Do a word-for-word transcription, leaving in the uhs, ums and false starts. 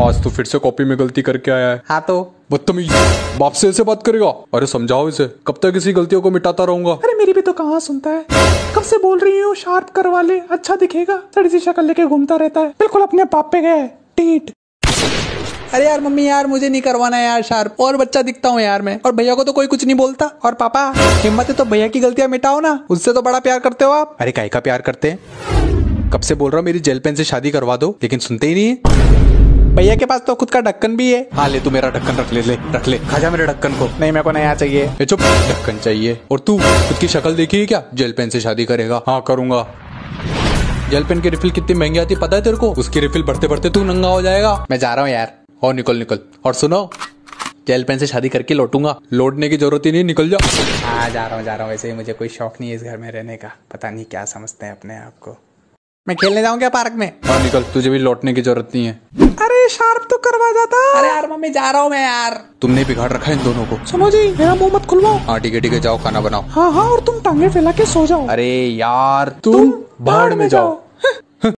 आज तो फिर से कॉपी में गलती करके आया है। हाँ तो बदतमीज, बाप से ऐसे बात करेगा? अरे समझाओ इसे, कब तक इसी गलतियों को मिटाता रहूंगा? अरे मेरी भी तो कहाँ सुनता है, कब से बोल रही हूँ शार्प करवा ले, अच्छा दिखेगा। सड़ी सी शक्ल लेके घूमता रहता है, बिल्कुल अपने पाप पे गया है टीट। अरे यार मम्मी यार मुझे नहीं करवाना है यार शार्प, और बच्चा दिखता हूँ यार मैं, और भैया को तो कोई कुछ नहीं बोलता। और पापा हिम्मत है तो भैया की गलतियां मिटाओ ना, उससे तो बड़ा प्यार करते हो आप। अरे काहे का प्यार करते हैं? कब से बोल रहा हूँ मेरी जेल पेन से शादी करवा दो, लेकिन सुनते ही नहीं है। भैया के पास तो खुद का ढक्कन भी है। हाँ ले तू मेरा ढक्कन रख ले, ले रख ले, खा जा मेरे ढक्कन को। नहीं मेरे को नया चाहिए। ए चुप, ढक्कन चाहिए। और तू खुद की शक्ल देखी है क्या? जेल पेन से शादी करेगा? हाँ करूंगा। जेल पेन की रिफिल कितनी महंगी आती है पता है तेरे को? उसकी रिफिल बढ़ते बढ़ते तू नंगा हो जाएगा। मैं जा रहा हूँ यार। और निकल निकल। और सुनो, जेल पेन से शादी करके लौटूंगा, लौटने की जरूरत ही नहीं, निकल जा। हाँ जा रहा हूँ जा रहा हूँ, वैसे ही मुझे कोई शौक नहीं है इस घर में रहने का, पता नहीं क्या समझते हैं अपने आप को। मैं खेलने जाऊँ क्या पार्क में? हाँ निकल, तुझे भी लौटने की जरूरत नहीं है। अरे शार्प तो करवा जाता। अरे यार मम्मी जा रहा हूँ मैं यार। तुमने बिगाड़ रखा है इन दोनों को। सुनो जी, मेरा मुंह मत खुलवाओ। हाँ ठीक है ठीक है, जाओ खाना बनाओ। हाँ हाँ, और तुम टांगे फैला के सो जाओ। अरे यार तुम भाड़ में जाओ।